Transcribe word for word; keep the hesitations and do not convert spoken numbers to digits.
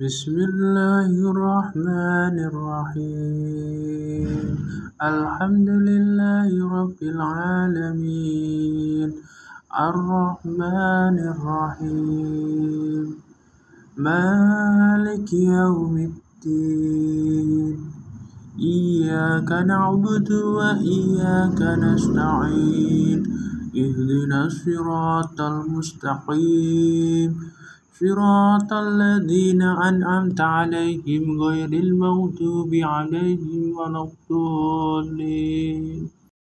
بسم الله الرحمن الرحيم الحمد لله رب العالمين الرحمن الرحيم مالك يوم الدين إياك نعبد وإياك نستعين اهدنا الصراط المستقيم صراط الذين أنعمت عليهم غير المغضوب عليهم ولا الضالين